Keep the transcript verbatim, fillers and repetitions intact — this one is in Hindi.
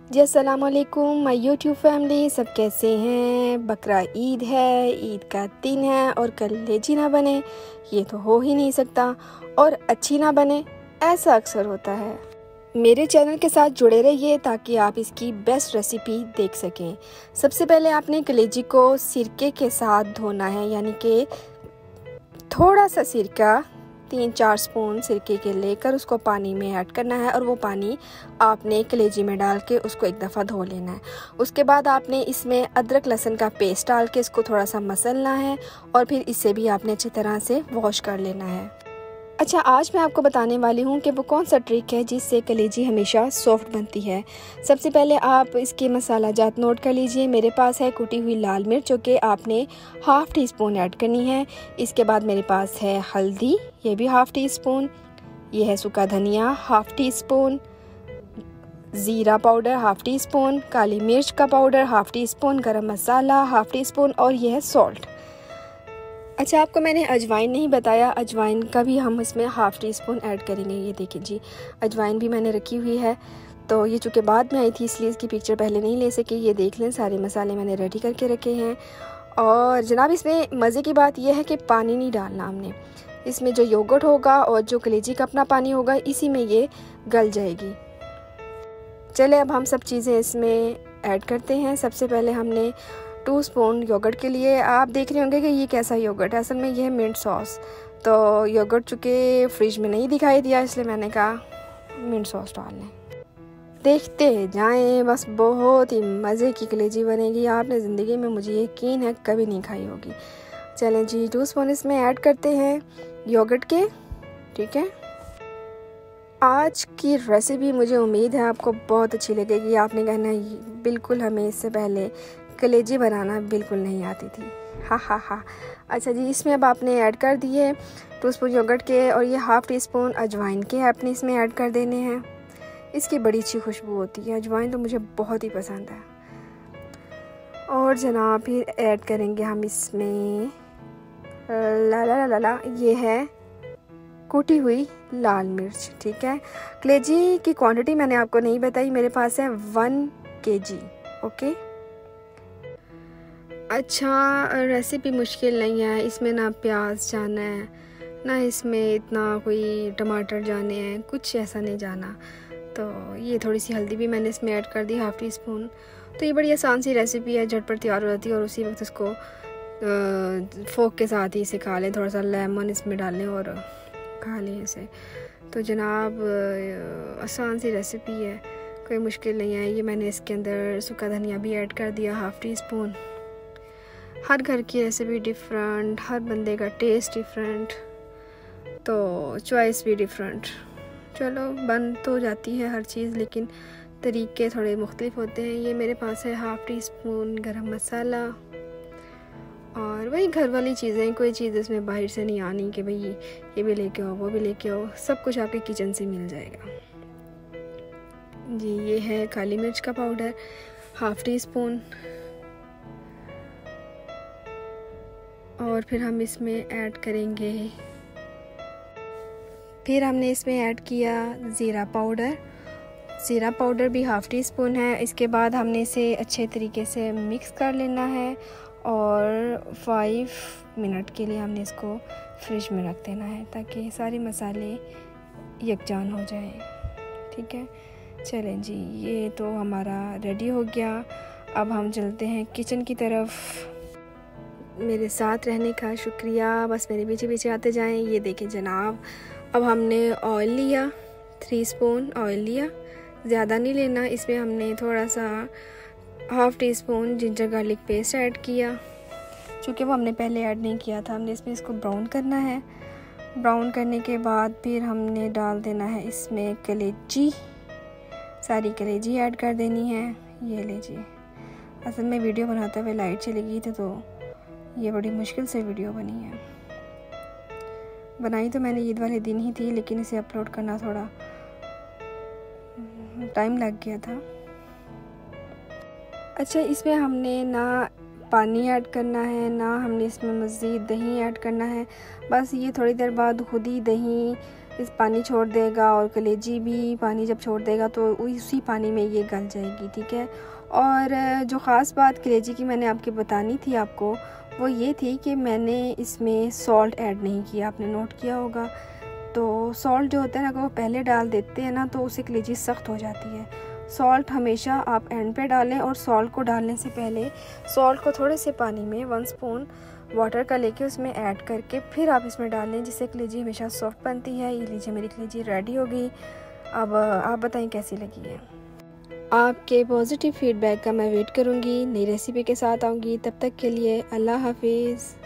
जी अस्सलाम वालेकुम माय यूट्यूब फैमिली, सब कैसे हैं। बकरा ईद है, ईद का दिन है और कलेजी ना बने ये तो हो ही नहीं सकता, और अच्छी ना बने ऐसा अक्सर होता है। मेरे चैनल के साथ जुड़े रहिए ताकि आप इसकी बेस्ट रेसिपी देख सकें। सबसे पहले आपने कलेजी को सिरके के साथ धोना है, यानी कि थोड़ा सा सिरका तीन चार स्पून सिरके के लेकर उसको पानी में ऐड करना है, और वो पानी आपने कलेजी में डाल के उसको एक दफ़ा धो लेना है। उसके बाद आपने इसमें अदरक लहसुन का पेस्ट डाल के इसको थोड़ा सा मसलना है, और फिर इसे भी आपने अच्छी तरह से वॉश कर लेना है। अच्छा, आज मैं आपको बताने वाली हूँ कि वो कौन सा ट्रिक है जिससे कलेजी हमेशा सॉफ्ट बनती है। सबसे पहले आप इसके मसाला जात नोट कर लीजिए। मेरे पास है कुटी हुई लाल मिर्च, जो कि आपने हाफ़ टी स्पून ऐड करनी है। इसके बाद मेरे पास है हल्दी, ये भी हाफ़ टी स्पून। ये है सूखा धनिया हाफ़ टी स्पून, ज़ीरा पाउडर हाफ़ टी स्पून, काली मिर्च का पाउडर हाफ़ टी स्पून, गरम मसाला हाफ़ टी स्पून, और ये है सॉल्ट। अच्छा, आपको मैंने अजवाइन नहीं बताया, अजवाइन का भी हम इसमें हाफ़ टी स्पून ऐड करेंगे। ये देखिए जी, अजवाइन भी मैंने रखी हुई है। तो ये चूँकि बाद में आई थी इसलिए इसकी पिक्चर पहले नहीं ले सकी। ये देख लें, सारे मसाले मैंने रेडी करके रखे हैं। और जनाब, इसमें मज़े की बात यह है कि पानी नहीं डालना हमने। इसमें जो योगर्ट होगा और जो कलेजी का अपना पानी होगा, इसी में ये गल जाएगी। चले अब हम सब चीज़ें इसमें ऐड करते हैं। सबसे पहले हमने टू स्पून योगर्ट के लिए, आप देख रहे होंगे कि ये कैसा योगर्ट है। असल में ये है मिंट सॉस। तो योगर्ट चूँकि फ्रिज में नहीं दिखाई दिया, इसलिए मैंने कहा मिंट सॉस डाल लें। देखते जाएं, बस बहुत ही मज़े की कलेजी बनेगी। आपने ज़िंदगी में, मुझे यकीन है, कभी नहीं खाई होगी। चलें जी, टू स्पून इसमें ऐड करते हैं योगर्ट के। ठीक है, आज की रेसिपी मुझे उम्मीद है आपको बहुत अच्छी लगेगी। आपने कहना बिल्कुल, हमें इससे पहले कलेजी बनाना बिल्कुल नहीं आती थी। हा हा हा। अच्छा जी, इसमें अब आपने ऐड कर दिए टू स्पून योगर्ट के, और ये हाफ़ टी स्पून अजवाइन के आपने इसमें ऐड कर देने हैं। इसकी बड़ी अच्छी खुशबू होती है, अजवाइन तो मुझे बहुत ही पसंद है। और जनाब, फिर ऐड करेंगे हम इसमें ला ला ला ला ये है कुटी हुई लाल मिर्च। ठीक है, कलेजी की क्वांटिटी मैंने आपको नहीं बताई, मेरे पास है वन के जी। ओके। अच्छा, रेसिपी मुश्किल नहीं है। इसमें ना प्याज जाना है, ना इसमें इतना कोई टमाटर जाने हैं, कुछ ऐसा नहीं जाना। तो ये थोड़ी सी हल्दी भी मैंने इसमें ऐड कर दी, हाफ़ टी स्पून। तो ये बड़ी आसान सी रेसिपी है, झटपट तैयार हो जाती है, और उसी वक्त इसको फोक के साथ ही इसे खा लें। थोड़ा सा लेमन इसमें डालें और खा लें इसे। तो जनाब, आसान सी रेसिपी है, कोई मुश्किल नहीं है। ये मैंने इसके अंदर सूखा धनिया भी ऐड कर दिया, हाफ़ टी स्पून। हर घर की रेसिपी डिफरेंट, हर बंदे का टेस्ट डिफरेंट, तो चॉइस भी डिफरेंट। चलो, बन तो जाती है हर चीज़, लेकिन तरीके थोड़े मुख्तलिफ होते हैं। ये मेरे पास है हाफ़ टी स्पून गरम मसाला, और वही घर वाली चीज़ें, कोई चीज़ इसमें बाहर से नहीं आनी कि भाई ये भी लेके आओ, वो भी लेके आओ, सब कुछ आपके किचन से मिल जाएगा जी। ये है काली मिर्च का पाउडर हाफ़ टी स्पून, और फिर हम इसमें ऐड करेंगे, फिर हमने इसमें ऐड किया ज़ीरा पाउडर। ज़ीरा पाउडर भी हाफ़ टी स्पून है। इसके बाद हमने इसे अच्छे तरीके से मिक्स कर लेना है, और फाइव मिनट के लिए हमने इसको फ्रिज में रख देना है ताकि सारे मसाले यकजान हो जाए। ठीक है, चलें जी, ये तो हमारा रेडी हो गया। अब हम चलते हैं किचन की तरफ। मेरे साथ रहने का शुक्रिया, बस मेरे पीछे पीछे आते जाएं। ये देखें जनाब, अब हमने ऑयल लिया, थ्री स्पून ऑयल लिया, ज़्यादा नहीं लेना। इसमें हमने थोड़ा सा half teaspoon ginger garlic paste add किया, चूँकि वो हमने पहले ऐड नहीं किया था। हमने इसमें इसको ब्राउन करना है। ब्राउन करने के बाद फिर हमने डाल देना है इसमें कलेजी, सारी कलेजी ऐड कर देनी है। ये लीजिए, असल में वीडियो बनाते हुए लाइट चली गई थी, तो ये बड़ी मुश्किल से वीडियो बनी है। बनाई तो मैंने ईद वाले दिन ही थी, लेकिन इसे अपलोड करना थोड़ा टाइम लग गया था। अच्छा, इसमें हमने ना पानी ऐड करना है, ना हमने इसमें मज़ीद दही ऐड करना है। बस ये थोड़ी देर बाद खुद ही दही इस पानी छोड़ देगा और कलेजी भी पानी जब छोड़ देगा तो उसी पानी में ये गल जाएगी, ठीक है। और जो ख़ास बात कलेजी की मैंने आपकी बतानी थी आपको, वो ये थी कि मैंने इसमें सॉल्ट ऐड नहीं किया, आपने नोट किया होगा। तो सॉल्ट जो होता है ना, अगर वो पहले डाल देते हैं ना तो उससे कलेजी सख्त हो जाती है। सॉल्ट हमेशा आप एंड पे डालें, और सॉल्ट को डालने से पहले सॉल्ट को थोड़े से पानी में वन स्पून वाटर का लेके उसमें ऐड करके फिर आप इसमें डाल लें, जिससे कलेजी हमेशा सॉफ्ट बनती है। ये लीजिए मेरी कलेजी रेडी हो गई। अब आप बताएं कैसी लगी है। आपके पॉजिटिव फीडबैक का मैं वेट करूँगी, नई रेसिपी के साथ आऊँगी। तब तक के लिए अल्लाह हाफिज़।